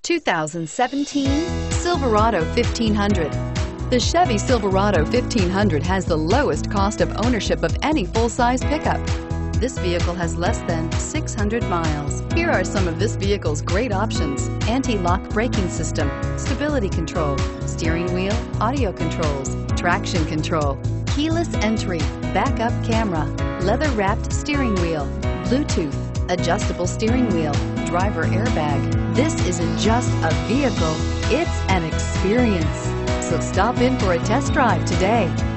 2017 Silverado 1500. The Chevy Silverado 1500 has the lowest cost of ownership of any full-size pickup. This vehicle has less than 600 miles. Here are some of this vehicle's great options: anti-lock braking system, stability control, steering wheel audio controls, traction control, keyless entry, backup camera, leather-wrapped steering wheel, Bluetooth, adjustable steering wheel, driver airbag. This isn't just a vehicle, it's an experience. So stop in for a test drive today.